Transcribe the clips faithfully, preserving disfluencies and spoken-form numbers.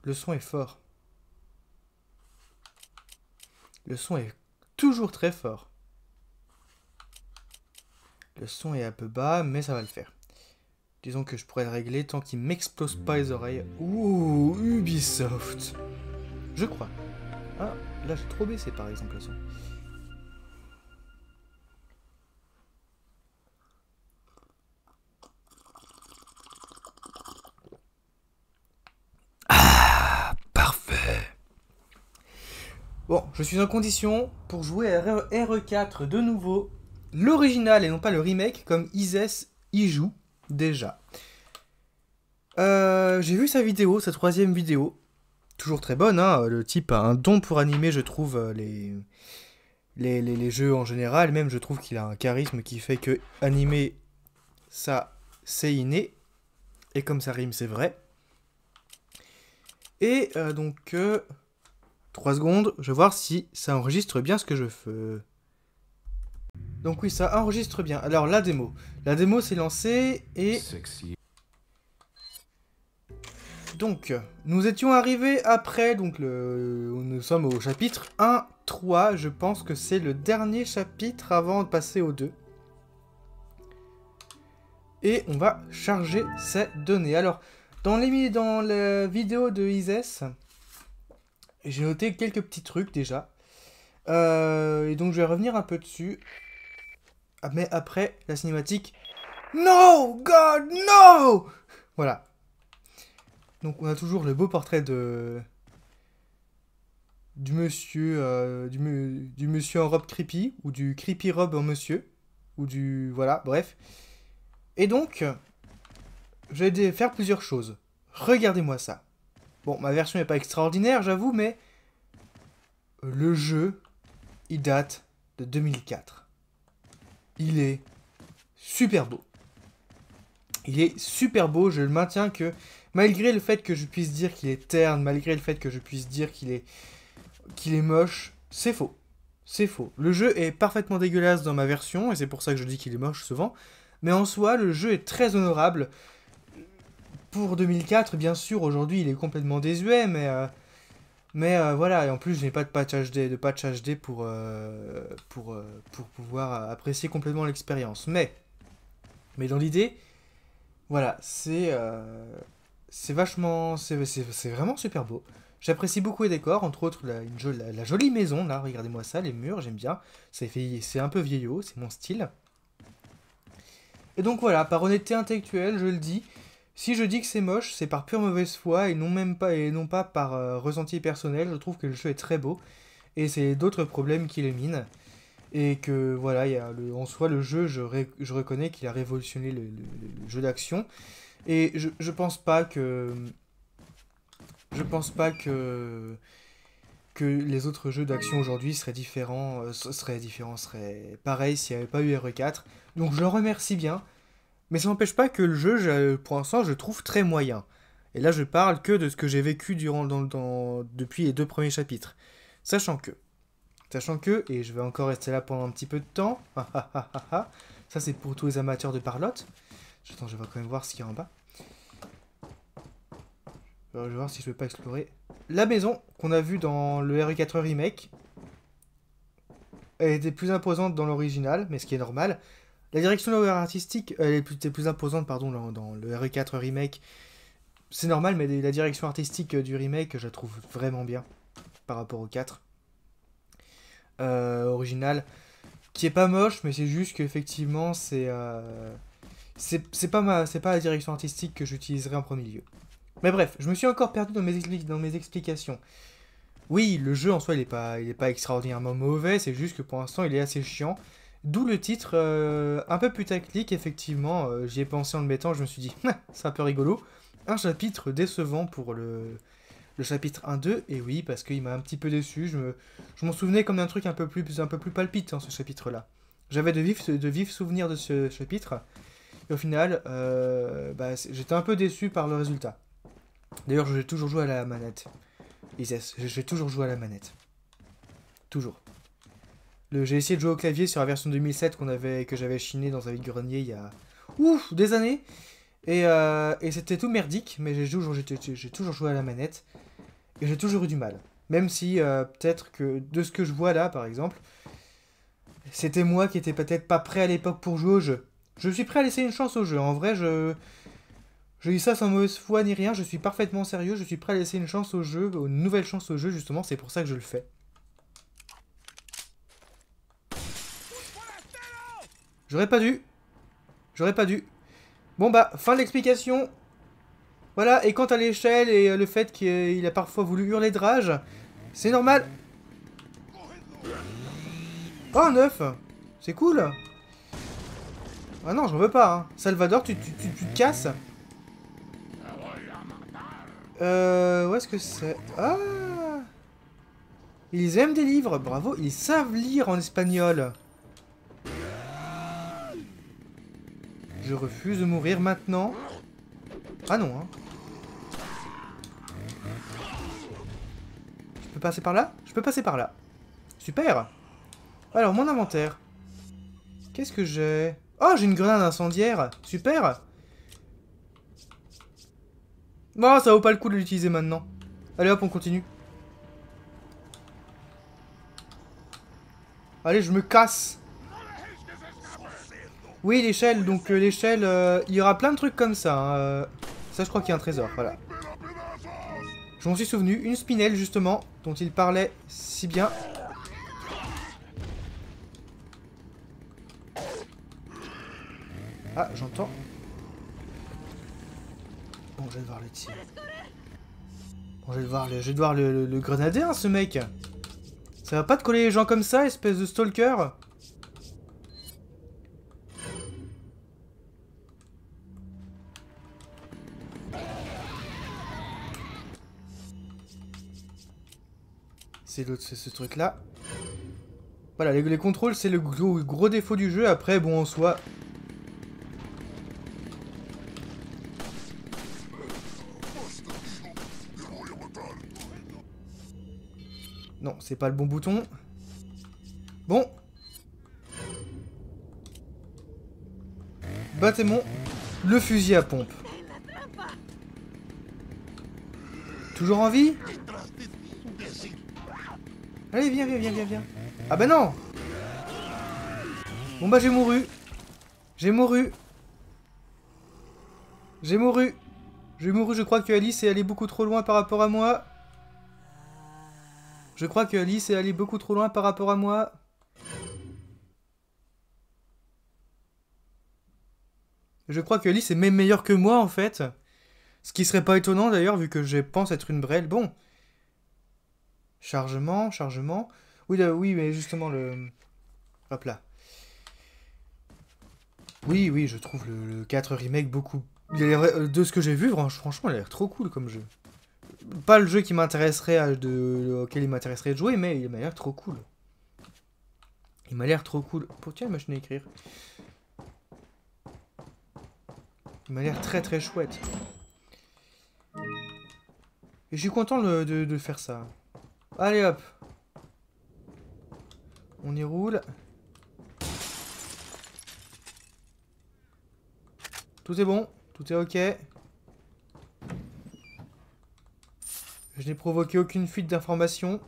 le son est fort. Le son est toujours très fort. Le son est un peu bas, mais ça va le faire. Disons que je pourrais le régler tant qu'il m'explose pas les oreilles. Ouh, Ubisoft. Je crois. Ah, là j'ai trop baissé par exemple le son. Ah, parfait. Bon, je suis en condition pour jouer à R E quatre de nouveau. L'original et non pas le remake, comme Izes y joue déjà. Euh, j'ai vu sa vidéo, sa troisième vidéo. Toujours très bonne, hein. Le type a un don pour animer, je trouve, les, les, les, les jeux en général. Même, je trouve qu'il a un charisme qui fait que animer, ça, c'est inné. Et comme ça rime, c'est vrai. Et euh, donc, euh, trois secondes, je vais voir si ça enregistre bien ce que je fais. Donc oui, ça enregistre bien. Alors, la démo. La démo s'est lancée et... Sexy. Donc, nous étions arrivés après, donc le... nous sommes au chapitre un trois, je pense que c'est le dernier chapitre avant de passer au deux. Et on va charger ces données. Alors, dans, les... dans la vidéo de Izes, j'ai noté quelques petits trucs déjà. Euh... Et donc je vais revenir un peu dessus. Mais après, la cinématique... No! God, no! Voilà. Donc on a toujours le beau portrait de... du monsieur, euh, du, mu... du monsieur en robe creepy, ou du creepy robe en monsieur, ou du... voilà, bref. Et donc, je vais faire plusieurs choses. Regardez-moi ça. Bon, ma version n'est pas extraordinaire, j'avoue, mais... le jeu, il date de deux mille quatre. Il est super beau. Il est super beau, je le maintiens que... malgré le fait que je puisse dire qu'il est terne, malgré le fait que je puisse dire qu'il est... qu'il est moche, c'est faux. C'est faux. Le jeu est parfaitement dégueulasse dans ma version, et c'est pour ça que je dis qu'il est moche souvent. Mais en soi, le jeu est très honorable. Pour deux mille quatre, bien sûr, aujourd'hui, il est complètement désuet, mais... Euh, mais euh, voilà, et en plus, je n'ai pas de patch H D, de patch H D pour, euh, pour, euh, pour pouvoir apprécier complètement l'expérience. Mais... mais dans l'idée... voilà, c'est... Euh, c'est vachement... c'est vraiment super beau. J'apprécie beaucoup les décors, entre autres la, une, la, la jolie maison, là, regardez-moi ça, les murs, j'aime bien. C'est un peu vieillot, c'est mon style. Et donc voilà, par honnêteté intellectuelle, je le dis, si je dis que c'est moche, c'est par pure mauvaise foi, et non, même pas, et non pas par euh, ressenti personnel, je trouve que le jeu est très beau, et c'est d'autres problèmes qui le minent. Et que voilà, y a le, en soi, le jeu, je, ré, je reconnais qu'il a révolutionné le, le, le jeu d'action. Et je, je pense pas que... Je pense pas que... que les autres jeux d'action aujourd'hui seraient différents, euh, seraient différents, seraient pareils s'il n'y avait pas eu R E quatre. Donc je le remercie bien. Mais ça n'empêche pas que le jeu, je, pour l'instant, je le trouve très moyen. Et là, je parle que de ce que j'ai vécu durant, dans, dans, depuis les deux premiers chapitres. Sachant que... Sachant que, et je vais encore rester là pendant un petit peu de temps, ça c'est pour tous les amateurs de parlotte. Attends, je vais quand même voir ce qu'il y a en bas. Je vais voir si je peux pas explorer. La maison qu'on a vue dans le R E quatre Remake, elle était plus imposante dans l'original, mais ce qui est normal. La direction artistique, elle était plus imposante pardon, dans, dans le R E quatre Remake. C'est normal, mais la direction artistique du remake, je la trouve vraiment bien par rapport au quatre. Euh, original, qui est pas moche, mais c'est juste qu'effectivement, c'est euh, c'est pas, ma, pas la direction artistique que j'utiliserai en premier lieu. Mais bref, je me suis encore perdu dans mes, dans mes explications. Oui, le jeu en soi, il est pas, il est pas extraordinairement mauvais, c'est juste que pour l'instant, il est assez chiant. D'où le titre euh, un peu putaclic, effectivement. Euh, J'y ai pensé en le mettant, je me suis dit, c'est un peu rigolo. Un chapitre décevant pour le... le chapitre un deux, et oui, parce qu'il m'a un petit peu déçu, je m'en je m'en souvenais comme d'un truc un peu plus, un peu plus palpitant, ce chapitre-là. J'avais de vifs, de vifs souvenirs de ce chapitre, et au final, euh, bah, j'étais un peu déçu par le résultat. D'ailleurs, j'ai toujours joué à la manette. Izes, j'ai toujours joué à la manette. Toujours. J'ai essayé de jouer au clavier sur la version deux mille sept qu'on avait, que j'avais chiné dans un vide-grenier il y a... Ouf, des années. Et, euh, et c'était tout merdique, mais j'ai toujours, toujours joué à la manette. Et j'ai toujours eu du mal. Même si, euh, peut-être que, de ce que je vois là, par exemple, c'était moi qui étais peut-être pas prêt à l'époque pour jouer au jeu. Je suis prêt à laisser une chance au jeu. En vrai, je... Je dis ça sans mauvaise foi ni rien, je suis parfaitement sérieux, je suis prêt à laisser une chance au jeu, une nouvelle chance au jeu, justement, c'est pour ça que je le fais. J'aurais pas dû. J'aurais pas dû. Bon bah, fin de l'explication. Voilà, et quant à l'échelle et le fait qu'il a parfois voulu hurler de rage, c'est normal. Oh, neuf. C'est cool. Ah non, j'en veux pas, hein. Salvador, tu, tu, tu, tu te casses. Euh, où est-ce que c'est? Ah, ils aiment des livres, bravo, ils savent lire en espagnol. Je refuse de mourir maintenant. Ah non, hein. Je peux passer par là? Je peux passer par là. Super. Alors, mon inventaire. Qu'est-ce que j'ai? Oh, j'ai une grenade incendiaire. Super. Bon, ça vaut pas le coup de l'utiliser maintenant. Allez hop, on continue. Allez, je me casse. Oui, l'échelle. Donc, euh, l'échelle, euh, il y aura plein de trucs comme ça. Hein, euh, ça, je crois qu'il y a un trésor. Voilà. Je m'en suis souvenu. Une spinelle, justement, dont il parlait si bien. Ah, j'entends. Bon, je vais devoir le tirer. Bon, je vais devoir le, je vais devoir le, le, le grenader, hein, ce mec. Ça va pas te coller les gens comme ça, espèce de stalker. C'est l'autre, c'est ce truc-là. Voilà, les, les contrôles, c'est le gros, gros défaut du jeu. Après, bon, en soi... Non, c'est pas le bon bouton. Bon. Battez-moi le fusil à pompe. Toujours en vie? Allez, viens, viens, viens, viens, viens. Ah bah non! Bon bah j'ai mouru. J'ai mouru. J'ai mouru. J'ai mouru, je crois que Alice est allée beaucoup trop loin par rapport à moi. Je crois que Alice est allée beaucoup trop loin par rapport à moi. Je crois que Alice est même meilleure que moi, en fait. Ce qui serait pas étonnant, d'ailleurs, vu que je pense être une brêle. Bon. Chargement, chargement. Oui, là, oui, mais justement, le... Hop là. Oui, oui, je trouve le, le quatre remake beaucoup... Il a l'air- de ce que j'ai vu, franchement, il a l'air trop cool comme jeu. Pas le jeu qui m'intéresserait, de... auquel il m'intéresserait de jouer, mais il m'a l'air trop cool. Il m'a l'air trop cool. Oh, tiens, machine à écrire. Il m'a l'air très très chouette. Et je suis content de, de, de faire ça. Allez hop. On y roule. Tout est bon. Tout est ok. Je n'ai provoqué aucune fuite d'informations.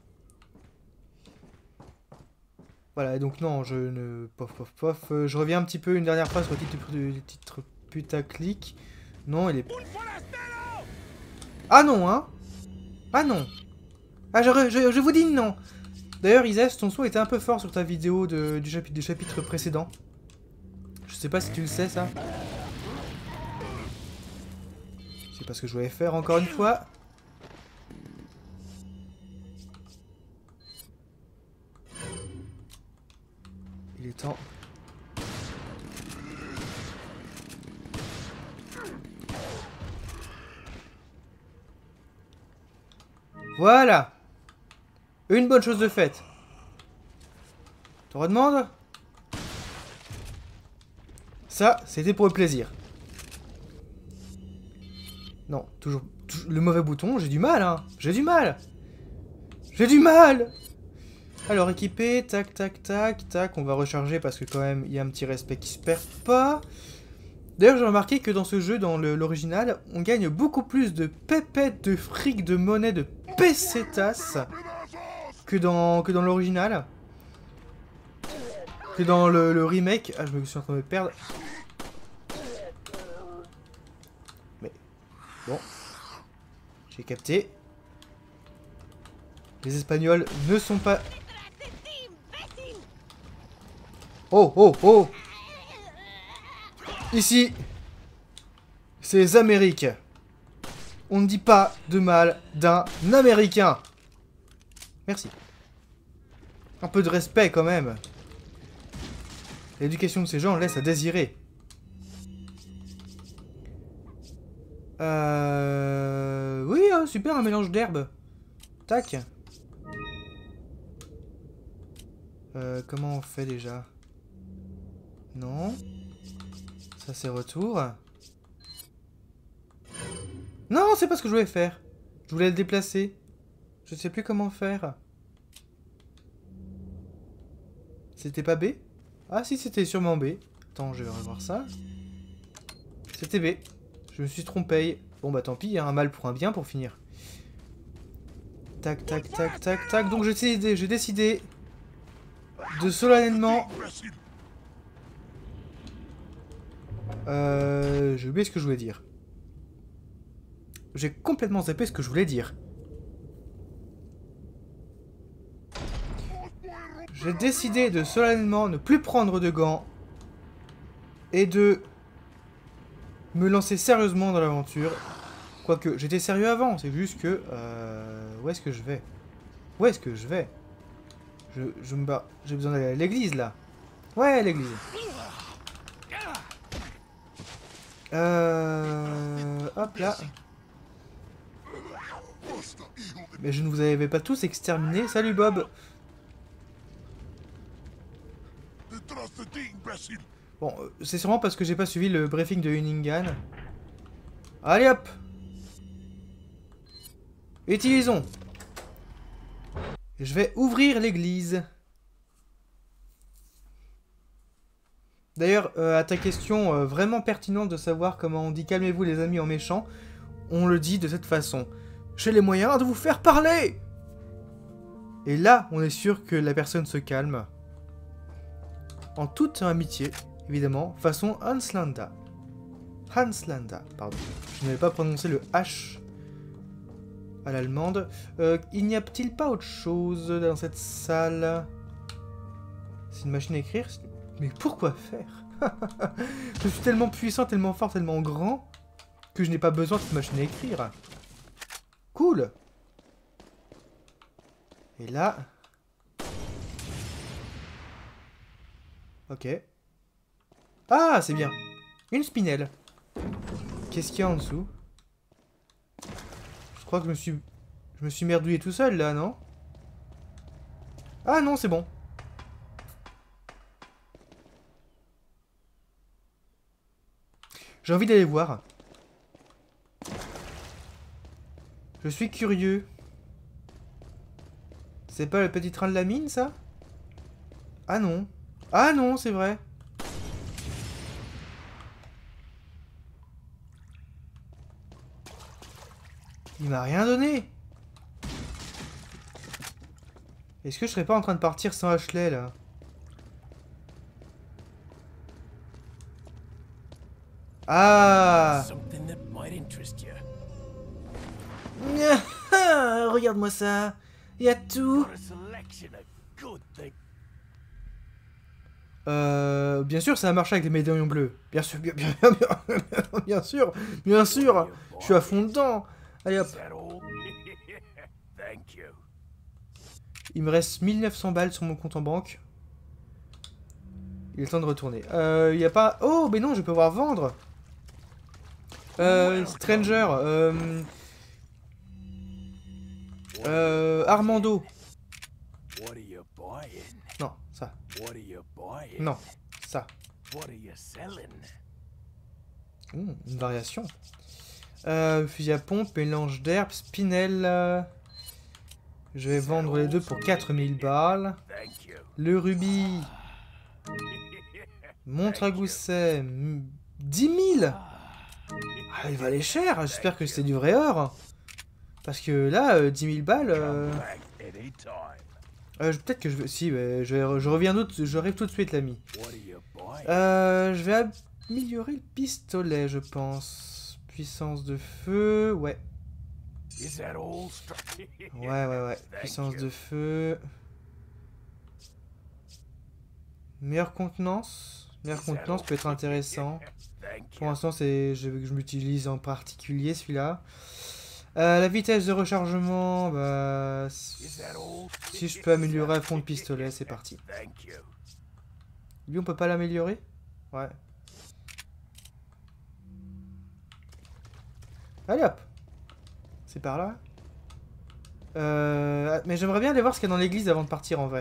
Voilà, donc non, je ne... Pof, pof, pof. Euh, je reviens un petit peu une dernière fois sur le titre, le titre putaclic. Non, il est... Ah non, hein. Ah non. Ah, je, je, je vous dis non. D'ailleurs, Isès, ton son était un peu fort sur ta vidéo de, du, chapitre, du chapitre précédent. Je sais pas si tu le sais, ça. C'est pas ce que je voulais faire encore une fois. Il est temps. Voilà. Une bonne chose de faite. T'en redemandes? Ça, c'était pour le plaisir. Non, toujours, toujours le mauvais bouton, j'ai du mal, hein. J'ai du mal. J'ai du mal. Alors, équipé, tac, tac, tac, tac. On va recharger parce que quand même, il y a un petit respect qui se perd pas. D'ailleurs, j'ai remarqué que dans ce jeu, dans l'original, on gagne beaucoup plus de pépettes, de fric, de monnaie, de pesetas que dans, que dans l'original. Que dans le, le remake. Ah, je me suis en train de me perdre. Mais, bon. J'ai capté. Les Espagnols ne sont pas... Oh, oh, oh! Ici, c'est les Amériques. On ne dit pas de mal d'un Américain. Merci. Un peu de respect quand même. L'éducation de ces gens laisse à désirer. Euh... Oui, hein, super, un mélange d'herbes. Tac. Euh, comment on fait déjà? Non. Ça c'est retour. Non, c'est pas ce que je voulais faire. Je voulais le déplacer. Je sais plus comment faire. C'était pas B? Ah si, c'était sûrement B. Attends, je vais revoir ça. C'était B. Je me suis trompé. Bon bah tant pis, hein, un mal pour un bien pour finir. Tac, tac, tac, tac, tac. Donc j'ai décidé, j'ai décidé de solennellement... Euh... J'ai oublié ce que je voulais dire. J'ai complètement zappé ce que je voulais dire. J'ai décidé de solennellement ne plus prendre de gants et de me lancer sérieusement dans l'aventure. Quoique, j'étais sérieux avant, c'est juste que... Euh, où est-ce que je vais? Où est-ce que je vais? Je, je me bats. J'ai besoin d'aller à l'église, là. Ouais, l'église. Euh... Hop, là. Mais je ne vous avais pas tous exterminés. Salut, Bob. Bon, euh, c'est sûrement parce que j'ai pas suivi le briefing de Hunningham. Allez, hop. Utilisons. Je vais ouvrir l'église. D'ailleurs, euh, à ta question euh, vraiment pertinente de savoir comment on dit calmez-vous les amis en méchant, on le dit de cette façon. J'ai les moyens de vous faire parler. Et là, on est sûr que la personne se calme. En toute amitié, évidemment, façon Hanslanda. Hanslanda, pardon. Je n'avais pas prononcé le H à l'allemande. Euh, il n'y a-t-il pas autre chose dans cette salle? C'est une machine à écrire? Mais pourquoi faire? Je suis tellement puissant, tellement fort, tellement grand que je n'ai pas besoin de cette machine à écrire. Cool. Et là... Ok. Ah, c'est bien. Une spinelle. Qu'est-ce qu'il y a en dessous? Je crois que je me suis... Je me suis merdouillé tout seul, là, non? Ah non, c'est bon. J'ai envie d'aller voir. Je suis curieux. C'est pas le petit train de la mine, ça? Ah non. Ah non, c'est vrai. Il m'a rien donné. Est-ce que je serais pas en train de partir sans Ashley, là? Ah! Regarde-moi ça. Il y a tout. Euh, bien sûr, ça a marché avec les médaillons bleus. Bien sûr, bien, bien, bien, bien, bien sûr, bien sûr. Je suis à fond dedans. Allez hop. Il me reste mille neuf cents balles sur mon compte en banque. Il est temps de retourner. Euh, il n'y a pas... Oh, mais non, je vais pouvoir vendre. Euh, Stranger. Euh... Euh, Armando. Non, ça. Non, ça. Mmh, une variation. Euh, fusil à pompe, mélange d'herbes, spinel. Euh... Je vais vendre les deux pour quatre mille balles. Le rubis. Montre à gousset. dix mille. Ah, il valait cher. J'espère que c'est du vrai or. Parce que là, euh, dix mille balles... Euh... Euh, Peut-être que je vais... Si, bah, je, vais... je reviens d'autres... J'arrive tout de suite, l'ami. Euh, je vais améliorer le pistolet, je pense. Puissance de feu... Ouais. Ouais, ouais, ouais. Puissance de feu... Meilleure contenance. Meilleure contenance peut être intéressant. Pour l'instant, c'est je, je m'utilise en particulier celui-là. Euh, la vitesse de rechargement, bah, si je peux améliorer à fond le pistolet, c'est parti. Lui, on peut pas l'améliorer? Ouais. Allez hop. C'est par là. Euh, mais j'aimerais bien aller voir ce qu'il y a dans l'église avant de partir en vrai.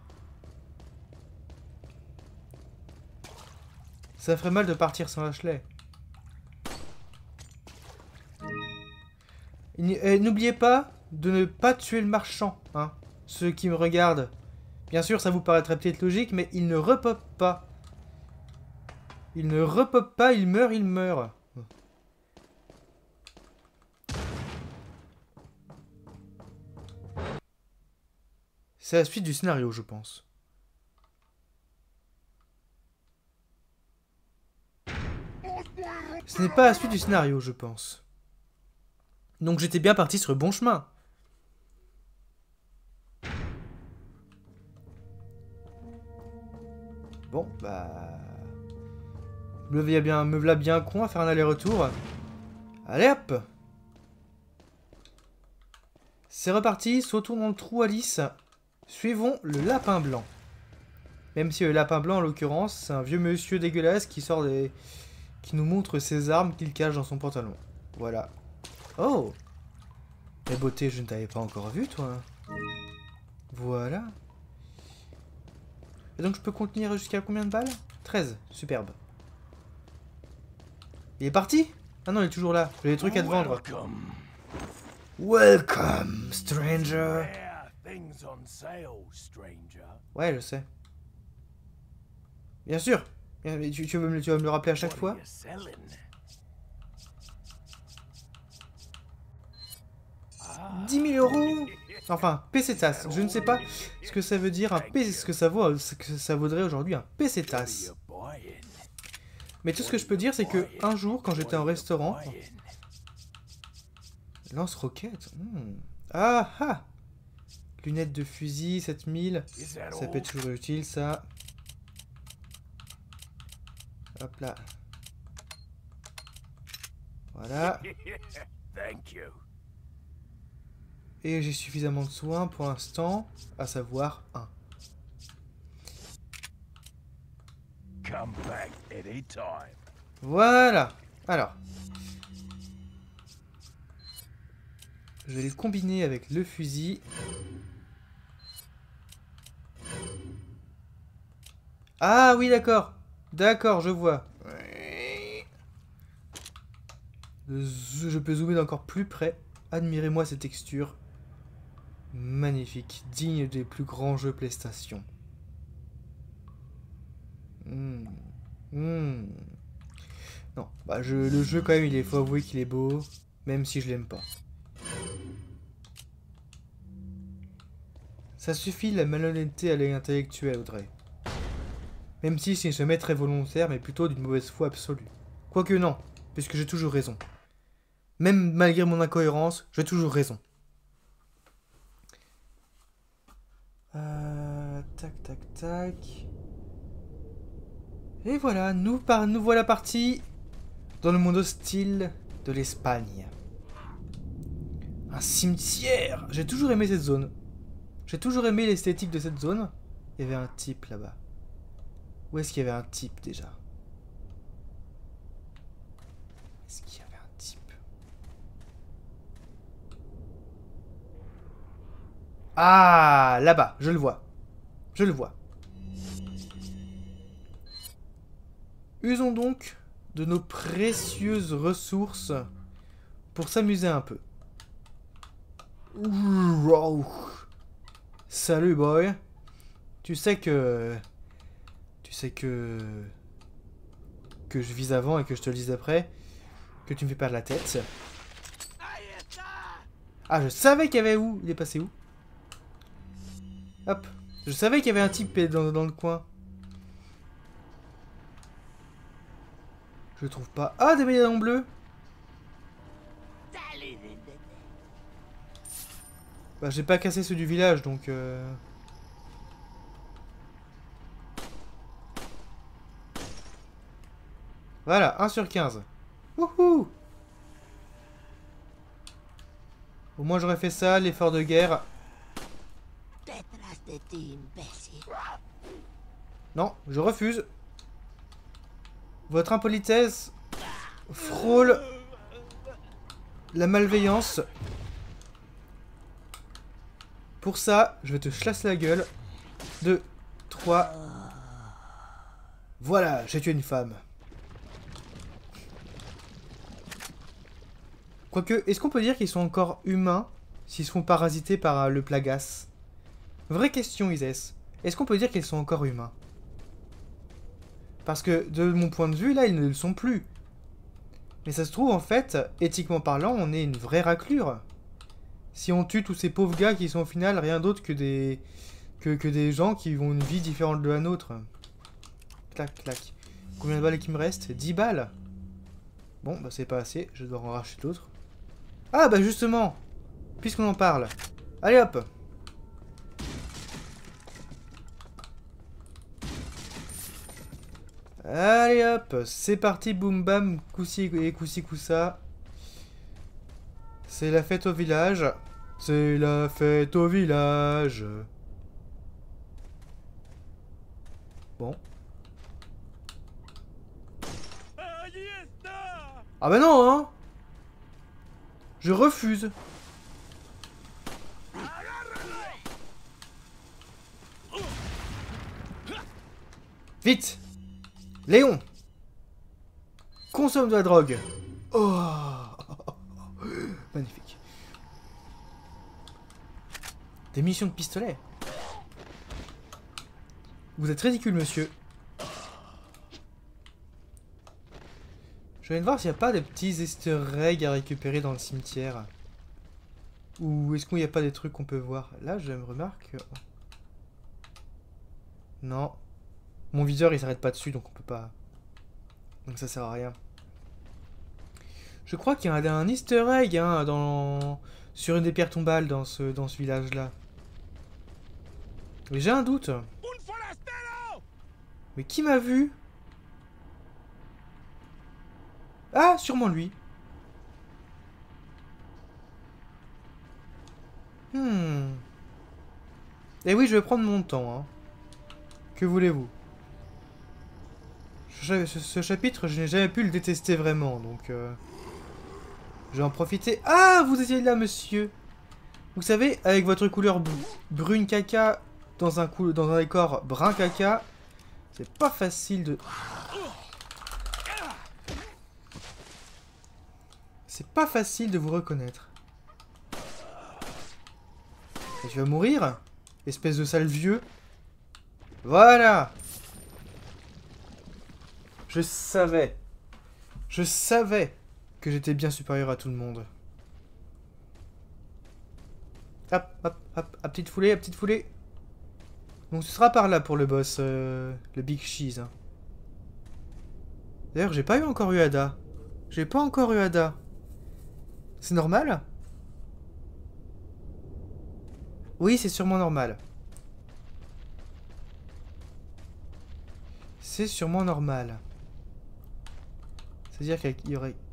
Ça ferait mal de partir sans Ashley. N'oubliez pas de ne pas tuer le marchand, hein. Ceux qui me regardent. Bien sûr, ça vous paraîtrait peut-être logique, mais il ne repop pas. Il ne repop pas, il meurt, il meurt. C'est la suite du scénario, je pense. Ce n'est pas la suite du scénario, je pense. Donc j'étais bien parti sur le bon chemin. Bon, bah... Me voilà bien, me voilà bien con à faire un aller-retour. Allez hop! C'est reparti, sautons dans le trou Alice. Suivons le lapin blanc. Même si le lapin blanc, en l'occurrence, c'est un vieux monsieur dégueulasse qui sort des... qui nous montre ses armes qu'il cache dans son pantalon. Voilà. Oh! Mais beauté, je ne t'avais pas encore vu, toi. Voilà. Et donc je peux contenir jusqu'à combien de balles? treize. Superbe. Il est parti? Ah non, il est toujours là. J'ai des trucs à te vendre. Welcome, stranger. Ouais, je sais. Bien sûr. Tu, tu, veux me, tu vas me le rappeler à chaque fois? dix mille euros. Enfin, pesetas. Je ne sais pas ce que ça veut dire un P, ce que ça vaut, ce que ça vaudrait aujourd'hui un pesetas. Mais tout ce que je peux dire, c'est que un jour, quand j'étais en restaurant, lance-roquette. Hmm. Ah ah. Lunettes de fusil, sept mille. Ça peut être toujours utile, ça. Hop là. Voilà. Et j'ai suffisamment de soins pour l'instant, à savoir un. Voilà. Alors. Je vais le combiner avec le fusil. Ah oui, d'accord. D'accord, je vois. Je peux zoomer d'encore plus près. Admirez-moi cette texture. Magnifique. Digne des plus grands jeux PlayStation. Mmh. Mmh. Non, bah je, le jeu quand même, il faut avouer qu'il est beau. Même si je l'aime pas. Ça suffit la malhonnêteté à l'intellectuel, Audrey. Même si c'est jamais très volontaire, mais plutôt d'une mauvaise foi absolue. Quoique non, puisque j'ai toujours raison. Même malgré mon incohérence, j'ai toujours raison. Euh, tac, tac, tac. Et voilà, nous, par, nous voilà partis dans le monde hostile de l'Espagne. Un cimetière! J'ai toujours aimé cette zone. J'ai toujours aimé l'esthétique de cette zone. Il y avait un type là-bas. Où est-ce qu'il y avait un type déjà? Est-ce qu'il y avait un type? Ah, là-bas, je le vois. Je le vois. Usons donc de nos précieuses ressources pour s'amuser un peu. Wow. Salut boy. Tu sais que... Tu sais que... Que je vise avant et que je te le dise après. Que tu me fais perdre la tête. Ah, je savais qu'il y avait où? Il est passé où? Hop. Je savais qu'il y avait un type dans, dans le coin. Je le trouve pas. Ah, des médaillons bleus. Bah, j'ai pas cassé ceux du village, donc... Euh... Voilà, un sur quinze. Wouhou! Au moins j'aurais fait ça, l'effort de guerre. Non, je refuse. Votre impolitesse frôle la malveillance. Pour ça, je vais te chlasser la gueule. Deux, trois. Voilà, j'ai tué une femme. Quoique, est-ce qu'on peut dire qu'ils sont encore humains s'ils se font parasiter par euh, le Plagas? Vraie question, Isès. Est-ce qu'on peut dire qu'ils sont encore humains? Parce que, de mon point de vue, là, ils ne le sont plus. Mais ça se trouve, en fait, éthiquement parlant, on est une vraie raclure. Si on tue tous ces pauvres gars qui sont au final rien d'autre que des... Que, que des gens qui ont une vie différente de la nôtre. Clac, clac. Combien de balles qui me reste? dix balles. Bon, bah c'est pas assez, je dois en racheter d'autres. Ah bah justement, puisqu'on en parle. Allez hop. Allez hop, c'est parti, boum bam, coussi et coussi coussa. C'est la fête au village. C'est la fête au village. Bon. Ah bah non, hein. Je refuse. Vite. Léon. Consomme de la drogue. Oh. Magnifique. Des missions de pistolet. Vous êtes ridicule, monsieur. Je vais voir s'il n'y a pas des petits easter eggs à récupérer dans le cimetière. Ou est-ce qu'il n'y a pas des trucs qu'on peut voir? Là, je me remarque... Non. Mon viseur, il s'arrête pas dessus, donc on peut pas... Donc ça sert à rien. Je crois qu'il y a un, un easter egg hein, dans... sur une des pierres tombales dans ce, dans ce village-là. Mais j'ai un doute. Mais qui m'a vu? Ah, sûrement lui. Hmm. Et oui, je vais prendre mon temps. Hein. Que voulez-vous? ce, ce chapitre, je n'ai jamais pu le détester vraiment, donc... Euh, je vais en profiter. Ah, vous étiez là, monsieur. Vous savez, avec votre couleur brune caca dans un, cou dans un décor brun caca, c'est pas facile de... C'est pas facile de vous reconnaître. Et tu vas mourir, espèce de sale vieux. Voilà. Je savais. Je savais que j'étais bien supérieur à tout le monde. Hop, hop, hop, à petite foulée, à petite foulée. Donc ce sera par là pour le boss, euh, le Big Cheese. Hein. D'ailleurs, j'ai pas eu encore eu Ada. J'ai pas encore eu Ada. C'est normal? Oui, c'est sûrement normal. C'est sûrement normal. C'est-à-dire qu'il y aurait...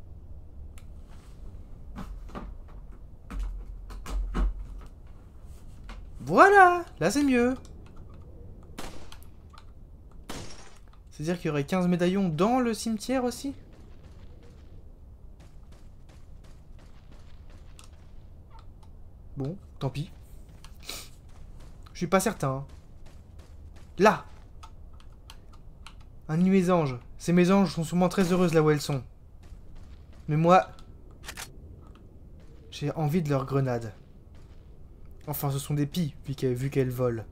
Voilà! Là, c'est mieux. C'est-à-dire qu'il y aurait quinze médaillons dans le cimetière aussi? Bon, tant pis. Je suis pas certain. Là! Un de mes anges. Ces mésanges sont sûrement très heureuses là où elles sont. Mais moi... j'ai envie de leurs grenades. Enfin, ce sont des pies, vu qu'elles vu qu'elles volent.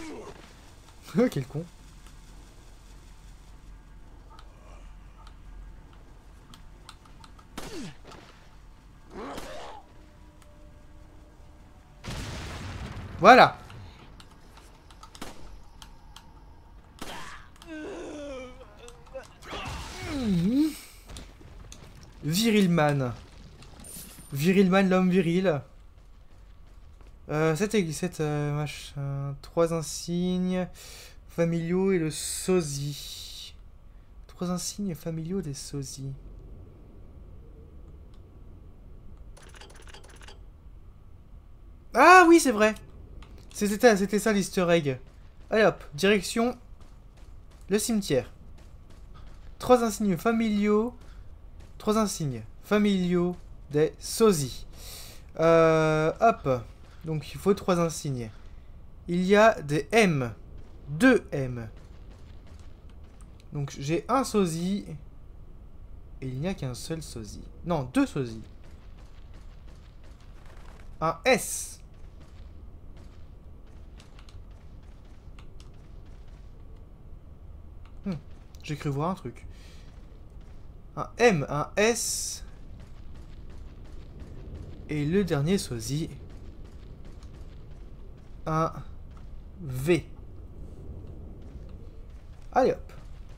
Oh, quel con. Voilà. Mmh. Virilman. Virilman, l'homme viril. Euh, cette, cette euh, machin, trois insignes familiaux et le sosie. Trois insignes familiaux des sosies. Ah oui, c'est vrai. C'était c'était ça l'easter egg. Allez hop, direction le cimetière. Trois insignes familiaux. Trois insignes familiaux des sosies. Euh, hop. Donc il faut trois insignes. Il y a des M. Deux M. Donc j'ai un sosie. Et il n'y a qu'un seul sosie. Non, deux sosies. Un S. Hmm. J'ai cru voir un truc. Un M, un S. Et le dernier sosie. Un V. Allez hop.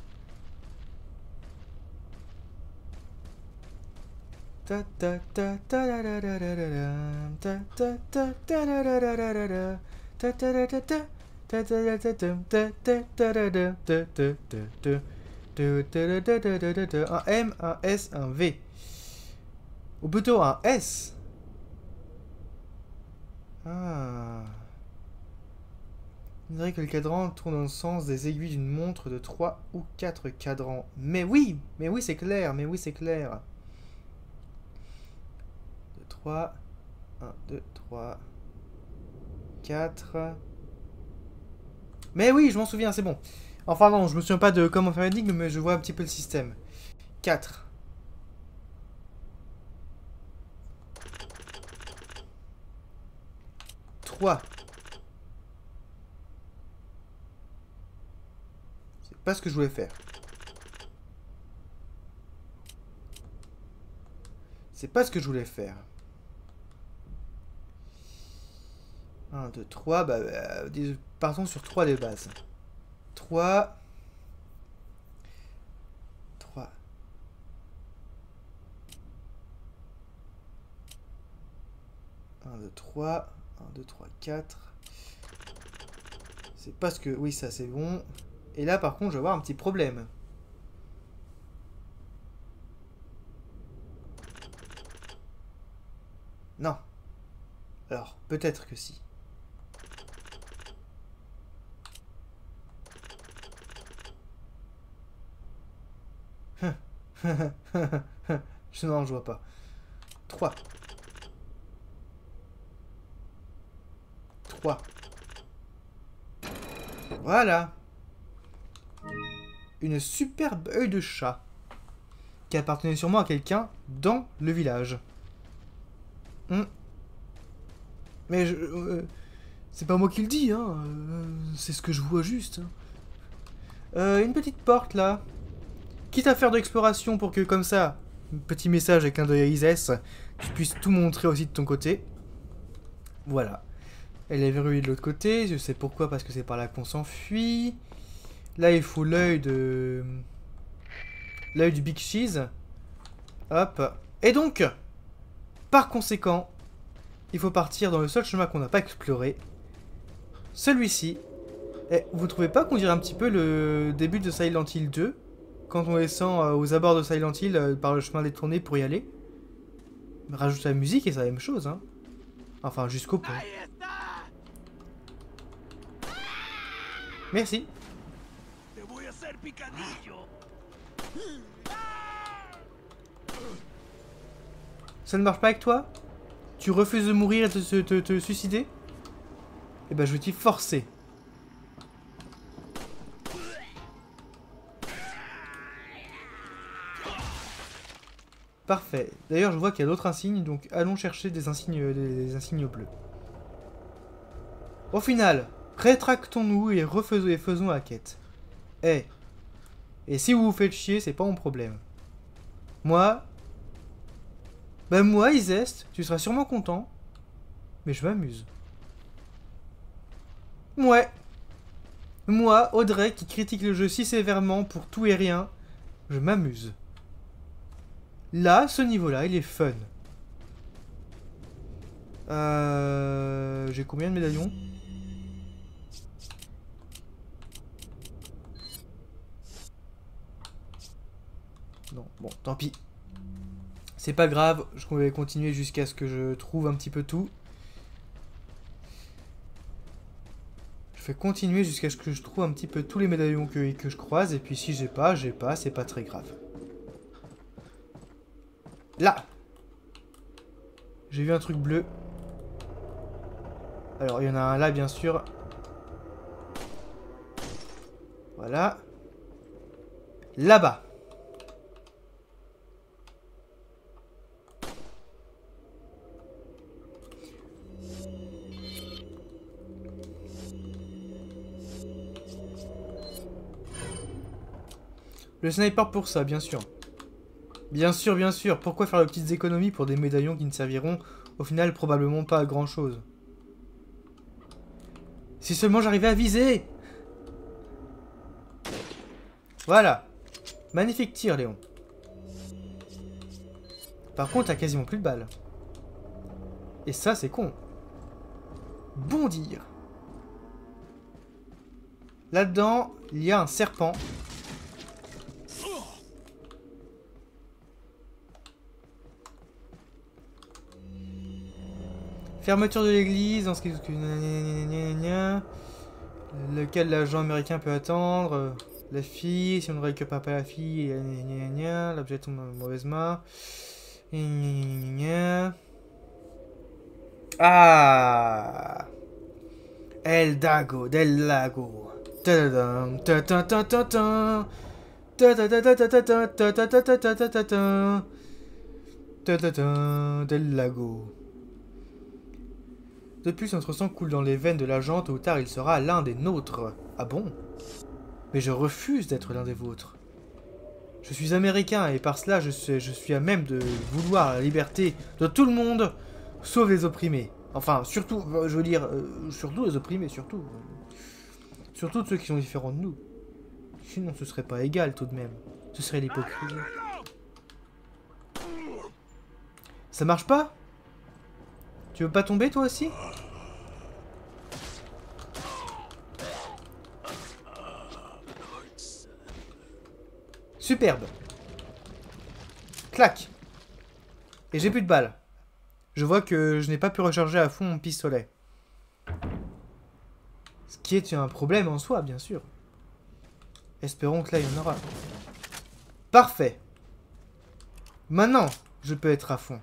Ta ta ta ta la la la la la ta ta ta ta la la la la la ta ta ta ta ta ta ta ta ta ta ta ta ta un M, un S, un V. Ou plutôt un S. Ah. On dirait que le cadran tourne dans le sens des aiguilles d'une montre de trois ou quatre cadrans. Mais oui, mais oui, c'est clair, mais oui, c'est clair. deux, trois, un, deux, trois, quatre. Mais oui, je m'en souviens, c'est bon. Enfin non, je me souviens pas de comment faire l'énigme, mais je vois un petit peu le système. quatre. trois. C'est pas ce que je voulais faire. C'est pas ce que je voulais faire. un, deux, trois, bah, bah partons sur trois de base. trois. trois. un, deux, trois. un, deux, trois, quatre. C'est pas ce que... Oui, ça c'est bon. Et là par contre je vais avoir un petit problème. Non. Alors, peut-être que si. je non, je vois pas. trois. trois. Voilà. Une superbe œil de chat. Qui appartenait sûrement à quelqu'un dans le village. Hmm. Mais je... Euh, c'est pas moi qui le dis, hein. Euh, c'est ce que je vois juste. Hein. Euh, une petite porte, là. Quitte à faire de l'exploration pour que, comme ça, un petit message avec un de Isis, tu puisses tout montrer aussi de ton côté. Voilà. Elle est verrouillée de l'autre côté. Je sais pourquoi, parce que c'est par là qu'on s'enfuit. Là, il faut l'œil de... L'œil du Big Cheese. Hop. Et donc, par conséquent, il faut partir dans le seul chemin qu'on n'a pas exploré. Celui-ci. Et vous trouvez pas qu'on dirait un petit peu le début de Silent Hill deux? Quand on descend euh, aux abords de Silent Hill euh, par le chemin détourné pour y aller. Rajoute la musique et c'est la même chose, hein. Enfin, jusqu'au point. Merci. Ça ne marche pas avec toi? Tu refuses de mourir et de te, te, te suicider? Eh ben, je vais t'y forcer. Parfait. D'ailleurs, je vois qu'il y a d'autres insignes, donc allons chercher des insignes, des, des insignes bleus. Au final, rétractons-nous et refaisons et faisons la quête. Eh. Et si vous vous faites chier, c'est pas mon problème. Moi... Ben moi, Isest, tu seras sûrement content. Mais je m'amuse. Ouais. Moi, Audrey, qui critique le jeu si sévèrement pour tout et rien, je m'amuse. Là, ce niveau-là, il est fun. Euh... J'ai combien de médaillons? Non, bon, tant pis. C'est pas grave, je vais continuer jusqu'à ce que je trouve un petit peu tout. Je vais continuer jusqu'à ce que je trouve un petit peu tous les médaillons que, que je croise. Et puis si j'ai pas, j'ai pas, c'est pas très grave. Là! J'ai vu un truc bleu. Alors, il y en a un là, bien sûr. Voilà. Là-bas. Le sniper pour ça, bien sûr. Bien sûr, bien sûr. Pourquoi faire de petites économies pour des médaillons qui ne serviront au final probablement pas à grand chose? Si seulement j'arrivais à viser! Voilà. Magnifique tir, Léon. Par contre, t'as quasiment plus de balles. Et ça, c'est con. Bondir. Là-dedans, il y a un serpent. Fermeture de l'église, dans ce qui... lequel l'agent américain peut attendre. La fille, si on ne récupère pas la fille, l'objet tombe en mauvaise main. Ah, El Dago del Lago. Del Lago. De plus, notre sang coule dans les veines de l'agent, tôt ou tard il sera l'un des nôtres. Ah bon? Mais je refuse d'être l'un des vôtres. Je suis américain et par cela je suis, je suis à même de vouloir la liberté de tout le monde, sauf les opprimés. Enfin, surtout, je veux dire, euh, surtout les opprimés, surtout. Surtout de ceux qui sont différents de nous. Sinon ce serait pas égal tout de même. Ce serait l'hypocrisie. Ça marche pas? Tu veux pas tomber toi aussi? Superbe. Clac. Et j'ai plus de balles. Je vois que je n'ai pas pu recharger à fond mon pistolet. Ce qui est un problème en soi, bien sûr. Espérons que là, il y en aura. Parfait. Maintenant, je peux être à fond.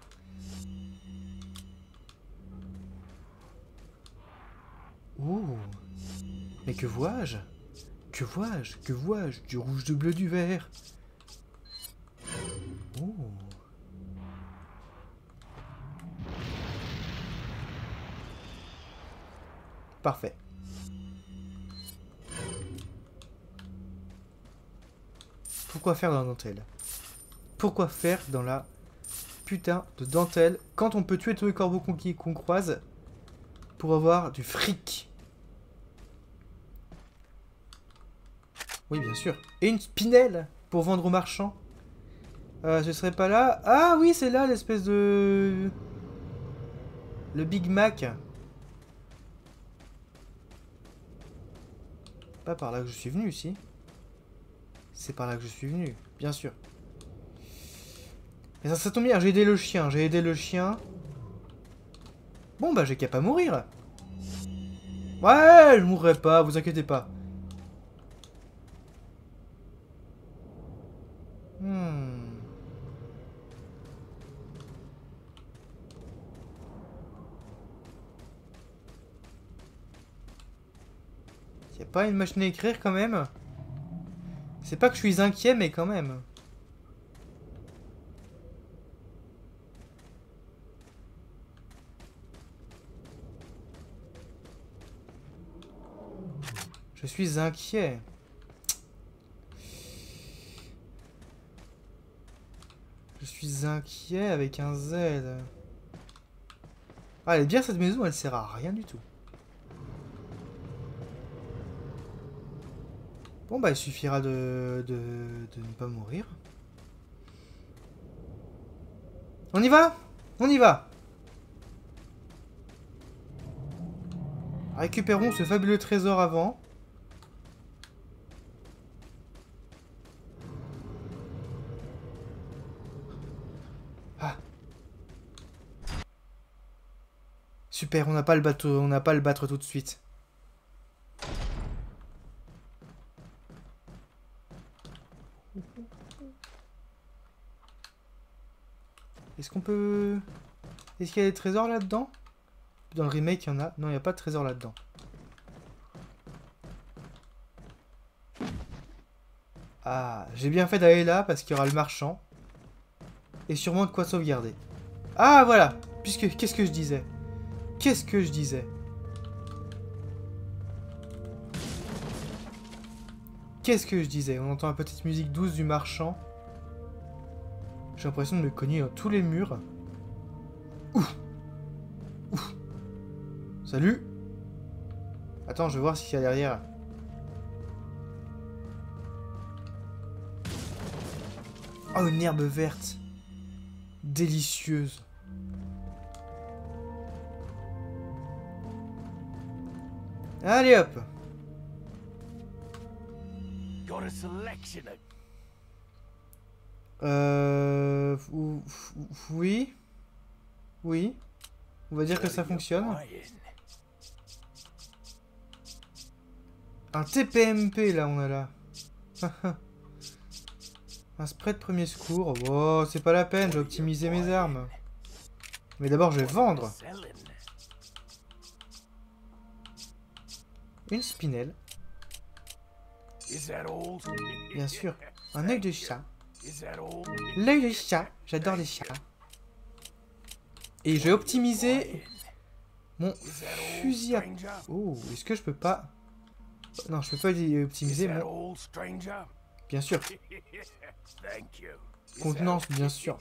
Ouh. Mais que vois-je? Que vois-je? Que vois-je? Du rouge, du bleu, du vert. Ouh. Parfait. Pourquoi faire dans la dentelle? Pourquoi faire dans la putain de dentelle quand on peut tuer tous les corbeaux qu'on qu'on croise pour avoir du fric? Oui, bien sûr. Et une spinelle pour vendre aux marchands. Euh, ce serait pas là? Ah oui, c'est là l'espèce de... Le Big Mac. Pas par là que je suis venu, si. C'est par là que je suis venu, bien sûr. Mais ça, ça tombe bien, j'ai aidé le chien, j'ai aidé le chien. Bon, bah, j'ai qu'à pas mourir. Ouais, je mourrai pas, vous inquiétez pas. Hmm. Y'a pas une machine à écrire quand même? C'est pas que je suis inquiet, mais quand même. Je suis inquiet. Je suis inquiet avec un Z. Ah, elle est bien cette maison, elle sert à rien du tout. Bon bah il suffira de, de, de ne pas mourir. On y va? On y va! Récupérons ce fabuleux trésor avant. Ah. Super, on n'a pas le bateau, on n'a pas le battre tout de suite. Est-ce qu'on peut... Est-ce qu'il y a des trésors là-dedans? Dans le remake, il y en a. Non, il n'y a pas de trésor là-dedans. Ah, j'ai bien fait d'aller là parce qu'il y aura le marchand. Et sûrement de quoi sauvegarder. Ah, voilà. Puisque, qu'est-ce que je disais? Qu'est-ce que je disais? Qu'est-ce que je disais? On entend la petite musique douce du marchand. J'ai l'impression de me cogner dans tous les murs. Ouf. Ouf. Salut. Attends, je vais voir ce qu'il y a derrière. Oh, une herbe verte. Délicieuse. Allez hop. Euh... Oui. Oui. On va dire que ça fonctionne. Un T P M P, là, on a là. Un spray de premier secours. Oh, c'est pas la peine, j'ai optimisé mes armes. Mais d'abord, je vais vendre. Une spinelle. Bien sûr. Un œil de chat. L'œil de chat. J'adore les chats. Et je vais optimiser mon fusil à... Oh, est-ce que je peux pas... Non, je peux pas optimiser mon... Bien sûr. Contenance, bien sûr.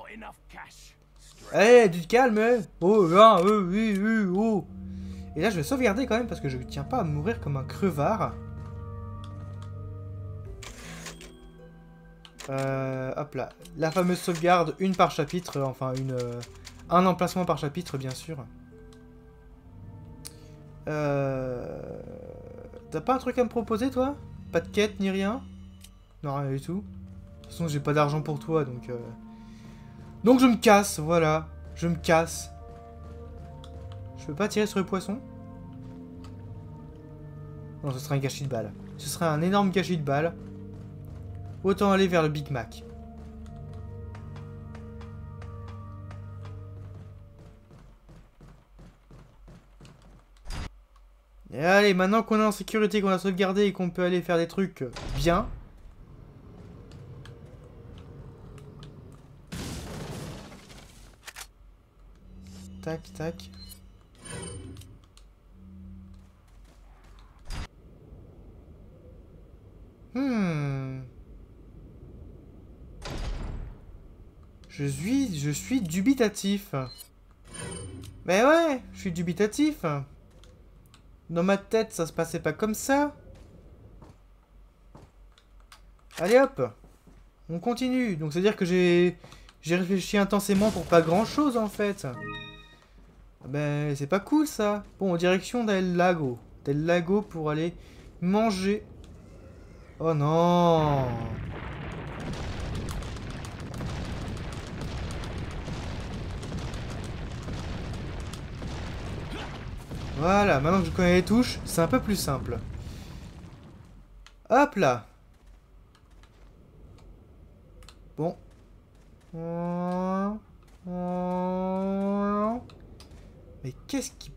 Eh, du calme, hein. Oh, là, euh, oui, oui, oh. Et là, je vais sauvegarder quand même parce que je ne tiens pas à mourir comme un crevard. Euh, hop là. La fameuse sauvegarde, une par chapitre, enfin, une, euh, un emplacement par chapitre, bien sûr. Euh... T'as pas un truc à me proposer, toi? Pas de quête, ni rien? Non, rien du tout. De toute façon, j'ai pas d'argent pour toi, donc... Euh... Donc je me casse, voilà. Je me casse. Je peux pas tirer sur le poisson? Non, ce serait un gâchis de balle. Ce serait un énorme gâchis de balle. Autant aller vers le Big Mac. Et allez, maintenant qu'on est en sécurité, qu'on a sauvegardé et qu'on peut aller faire des trucs bien... Tac, tac. Hmm. Je suis, je suis dubitatif. Mais ouais, je suis dubitatif. Dans ma tête, ça se passait pas comme ça. Allez hop. On continue. Donc c'est-à-dire que j'ai j'ai réfléchi intensément pour pas grand-chose en fait. Ben, c'est pas cool ça. Bon, en direction d'El Lago. Del Lago pour aller manger. Oh non. Voilà, maintenant que je connais les touches, c'est un peu plus simple. Hop là. Bon. Mais qu'est-ce qui...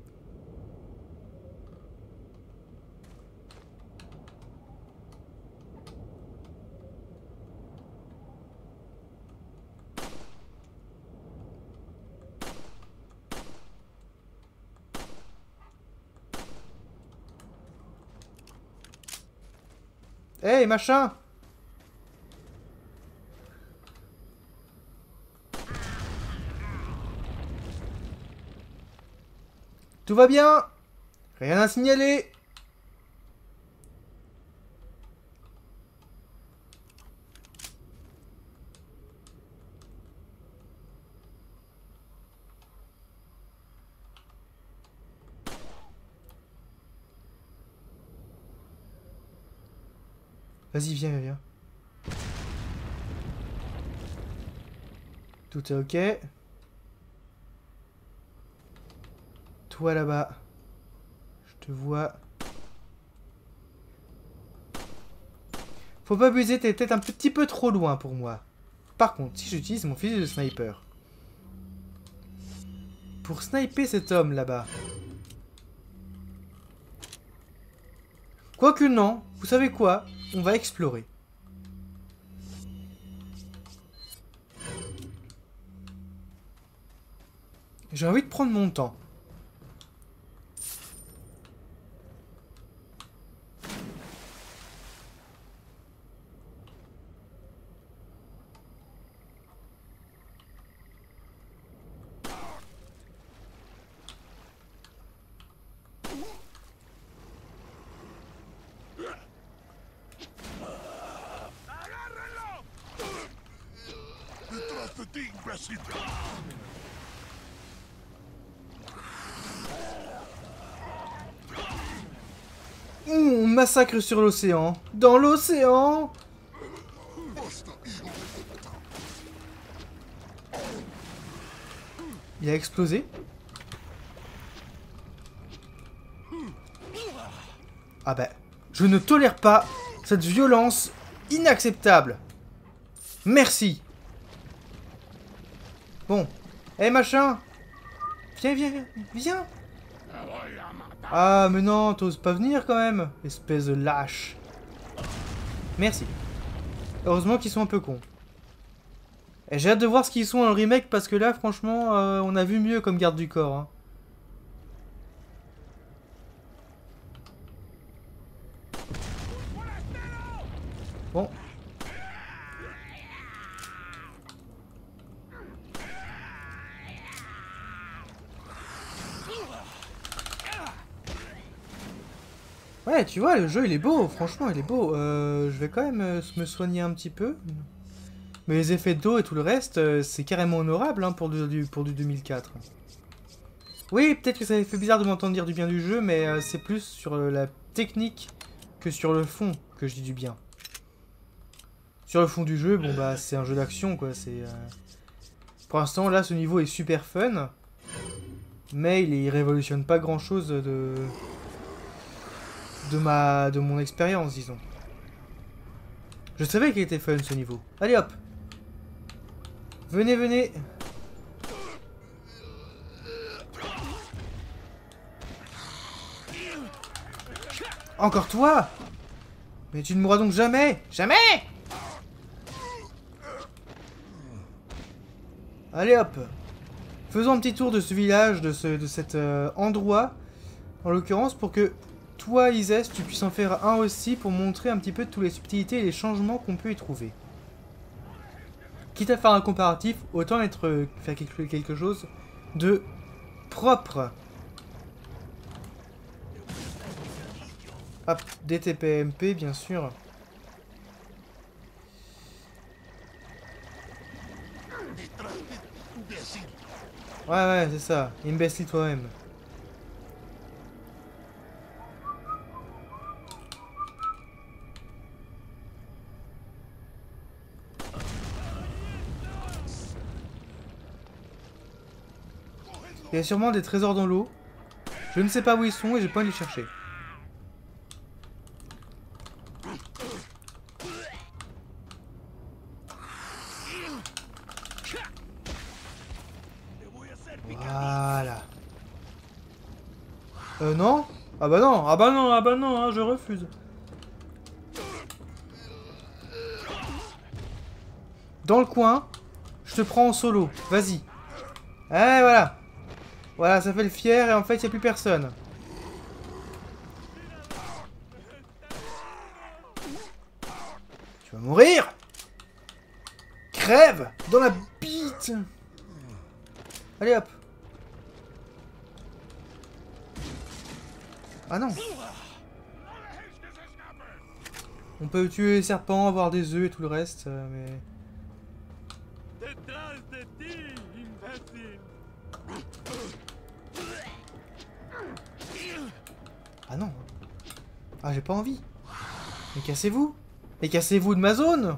Hey, machin! Tout va bien! Rien à signaler! Vas-y, viens, viens, viens. Tout est ok. Toi là-bas. Je te vois. Faut pas abuser, t'es peut-être un petit peu trop loin pour moi. Par contre, si j'utilise mon fusil de sniper. Pour sniper cet homme là-bas. Quoique non, vous savez quoi? On va explorer. J'ai envie de prendre mon temps. Ouh, on massacre sur l'océan. Dans l'océan. Il a explosé. Ah bah, je ne tolère pas cette violence inacceptable. Merci. Bon. Eh hey, machin. Viens, viens, viens. Viens. Ah mais non, t'oses pas venir quand même. Espèce de lâche. Merci. Heureusement qu'ils sont un peu cons. Et j'ai hâte de voir ce qu'ils sont dans le remake parce que là franchement euh, on a vu mieux comme garde du corps. Hein. Bon. Ouais, tu vois, le jeu il est beau, franchement il est beau. Euh, je vais quand même euh, me soigner un petit peu. Mais les effets d'eau et tout le reste, euh, c'est carrément honorable hein, pour, du, pour du deux mille quatre. Oui, peut-être que ça fait bizarre de m'entendre dire du bien du jeu, mais euh, c'est plus sur euh, la technique que sur le fond que je dis du bien. Sur le fond du jeu, bon bah c'est un jeu d'action quoi, c'est... Euh... Pour l'instant là ce niveau est super fun, mais il, il révolutionne pas grand chose de... De ma... de mon expérience disons. Je savais qu'il était fun ce niveau. Allez hop. Venez, venez. Encore toi? Mais tu ne mourras donc jamais? Jamais! Allez hop. Faisons un petit tour de ce village, de, ce, de cet euh, endroit, en l'occurrence, pour que toi, Ises, tu puisses en faire un aussi, pour montrer un petit peu toutes les subtilités et les changements qu'on peut y trouver. Quitte à faire un comparatif, autant être, faire quelque, quelque chose de propre. Hop, D T P M P, bien sûr. Ouais, ouais, c'est ça. Imbécile toi-même. Il y a sûrement des trésors dans l'eau. Je ne sais pas où ils sont et j'ai pas envie de les chercher. Voilà. Euh, non? Ah bah non, ah bah non, ah bah non, hein, je refuse. Dans le coin, je te prends en solo, vas-y. Eh, voilà. Voilà, ça fait le fier et en fait, il n'y a plus personne. Tu vas mourir! Crève! Dans la bite! Allez hop! Ah non! On peut tuer les serpents, avoir des œufs et tout le reste, euh, mais... Ah non! Ah, j'ai pas envie! Mais cassez-vous! Mais cassez-vous de ma zone!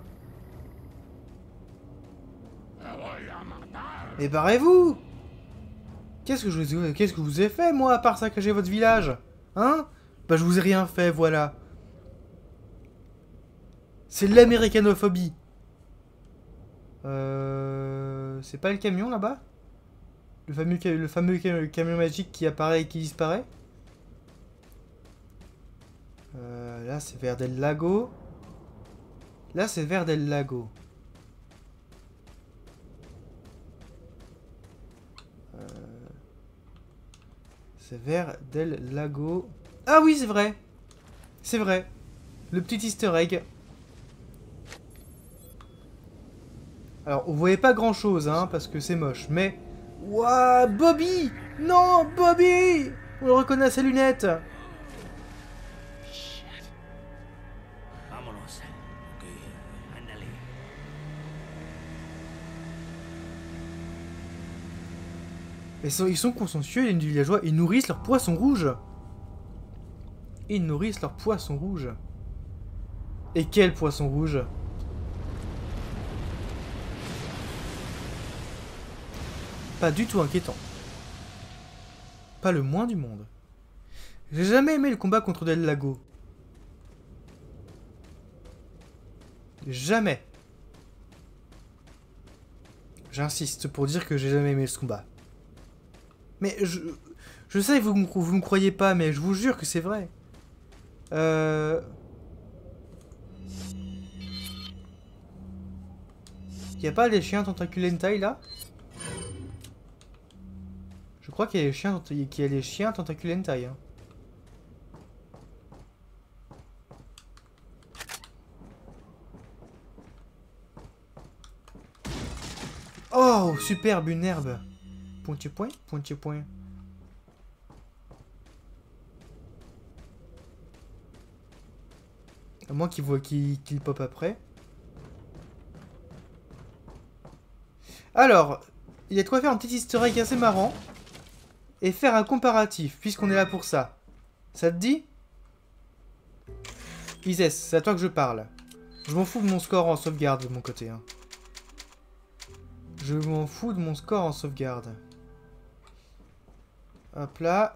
Et barrez-vous! Qu'est-ce que je vous ai... Qu'est-ce que je vous ai fait, moi, à part saccager votre village? Hein? Bah, je vous ai rien fait, voilà. C'est l'américanophobie. Euh... C'est pas le camion, là-bas? Le fameux, le fameux camion magique qui apparaît et qui disparaît? Euh, là, c'est vers Del Lago. Là, c'est vers Del Lago. Euh... C'est vers Del Lago. Ah oui, c'est vrai. C'est vrai. Le petit easter egg. Alors, vous voyez pas grand-chose, hein, parce que c'est moche, mais... Ouah, Bobby! Non, Bobby! On le reconnaît à ses lunettes. Ils sont, ils sont consciencieux, les villageois. Ils nourrissent leurs poissons rouges. Ils nourrissent leurs poissons rouges. Et quel poisson rouge? Pas du tout inquiétant. Pas le moins du monde. J'ai jamais aimé le combat contre Del Lago. Jamais. J'insiste pour dire que j'ai jamais aimé ce combat. Mais je... Je sais que vous me, vous me croyez pas, mais je vous jure que c'est vrai. Euh... Y a pas les chiens tentaculentai là? Je crois qu'il y a les chiens, qu'il y a les chiens tentaculentai. Hein. Oh, superbe, une herbe. Pointier point, pointier point. À moins qu'il voit qu'il qu'il pop après. Alors, il y a de quoi faire un petit easter egg assez marrant. Et faire un comparatif, puisqu'on est là pour ça. Ça te dit? Ises, c'est à toi que je parle. Je m'en fous de mon score en sauvegarde de mon côté. Hein. Je m'en fous de mon score en sauvegarde. Hop là.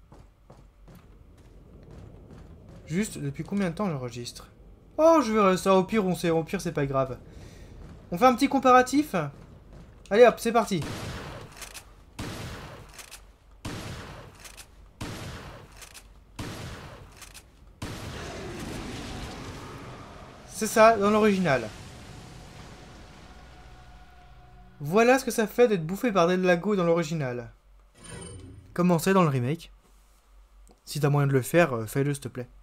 Juste, depuis combien de temps j'enregistre? Oh, je verrai ça. Au pire, on sait. Au pire, c'est pas grave. On fait un petit comparatif. Allez hop, c'est parti. C'est ça, dans l'original. Voilà ce que ça fait d'être bouffé par Del Lago dans l'original. Comment c'est dans le remake? Si t'as moyen de le faire, euh, fais-le s'il te plaît.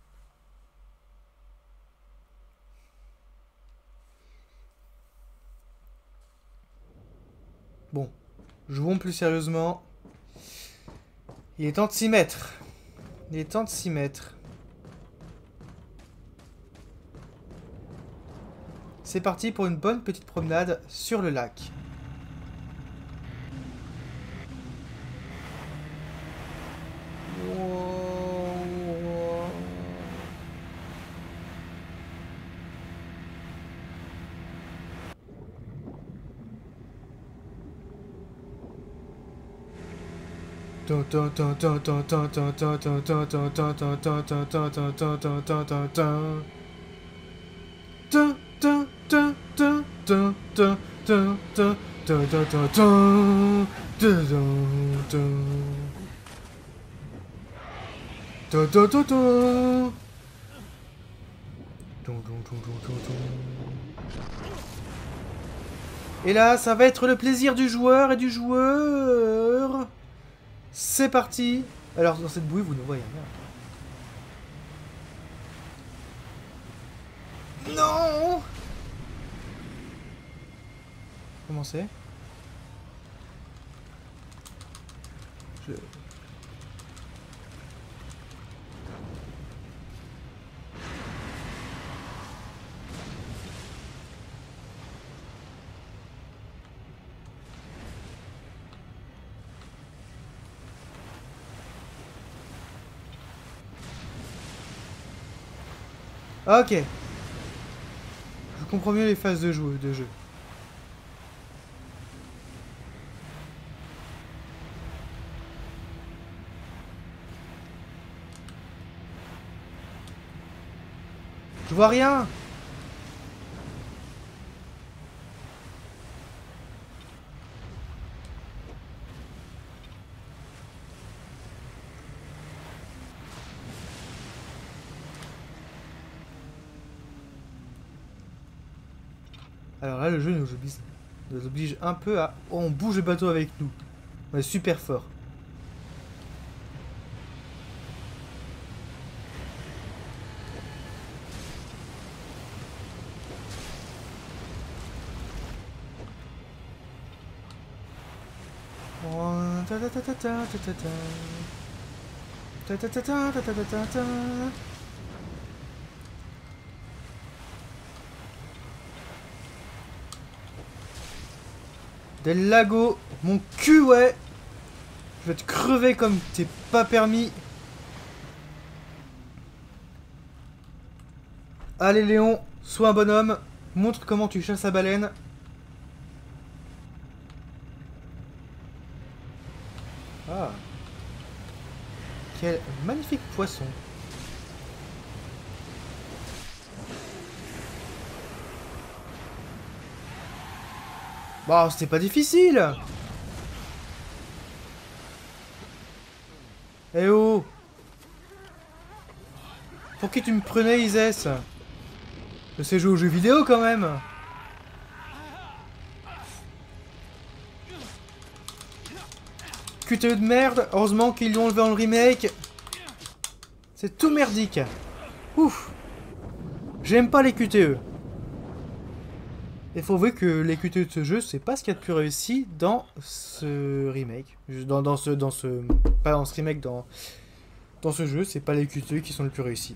Bon, jouons plus sérieusement. Il est temps de s'y mettre. Il est temps de s'y mettre. C'est parti pour une bonne petite promenade sur le lac. Et là, ça va être le plaisir du joueur et du joueur. C'est parti. Alors, dans cette bouée, vous ne voyez rien. Non. Comment c'est? Je... Ok. comprends mieux les phases de jeu. De jeu. Je vois rien. Alors là, le jeu nous oblige, nous oblige un peu à... Oh, on bouge le bateau avec nous. On est super fort. Ta ta ta ta ta ta ta ta. Ta ta ta ta ta ta ta ta ta. Del Lago, mon cul, ouais. Je vais te crever comme t'es pas permis. Allez Léon, sois un bonhomme. Montre comment tu chasses à baleine. Ah. Quel magnifique poisson. Bon, c'était pas difficile. Eh oh. Pour qui tu me prenais, Isès? Je sais jouer aux jeux vidéo quand même. Q T E de merde. Heureusement qu'ils l'ont enlevé dans le remake. C'est tout merdique. Ouf. J'aime pas les Q T E. Il faut avouer que les Q T E de ce jeu, c'est pas ce qu'il y a de plus réussi dans ce remake. Dans, dans ce... dans ce... Pas dans ce remake, dans... Dans ce jeu, c'est pas les Q T E qui sont le plus réussis.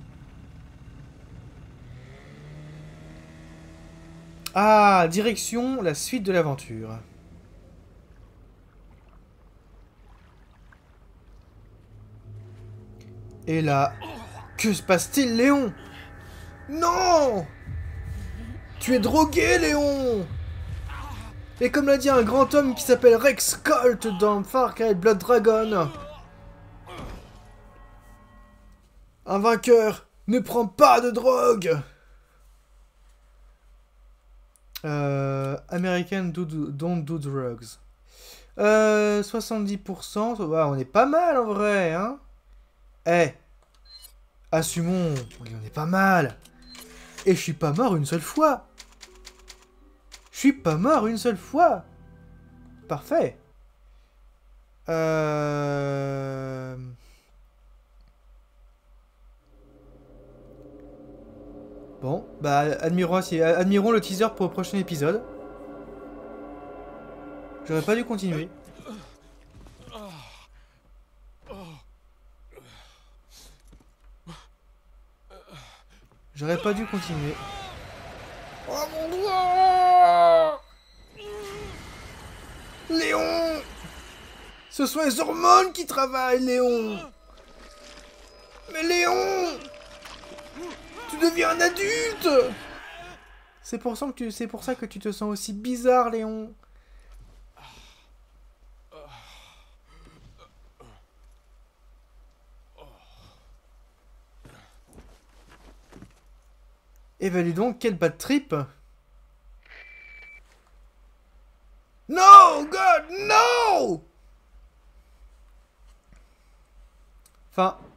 Ah, direction la suite de l'aventure. Et là, que se passe-t-il, Léon? Non! Tu es drogué, Léon! Et comme l'a dit un grand homme qui s'appelle Rex Colt dans Far Cry Blood Dragon, un vainqueur ne prend pas de drogue! Euh, American do, do, don't do drugs. Euh, soixante-dix pour cent, ouais, on est pas mal en vrai, hein? Eh, assumons, on est pas mal. Et je suis pas mort une seule fois. Je suis pas mort une seule fois. Parfait. Euh... Bon, bah admirons, admirons le teaser pour le prochain épisode. J'aurais pas dû continuer. J'aurais pas dû continuer. Oh mon doigt! Léon! Ce sont les hormones qui travaillent, Léon! Mais Léon! Tu deviens un adulte! C'est pour ça que tu, c'est pour ça que tu te sens aussi bizarre, Léon. Évalue donc quel bad trip. No, God, no! Enfin,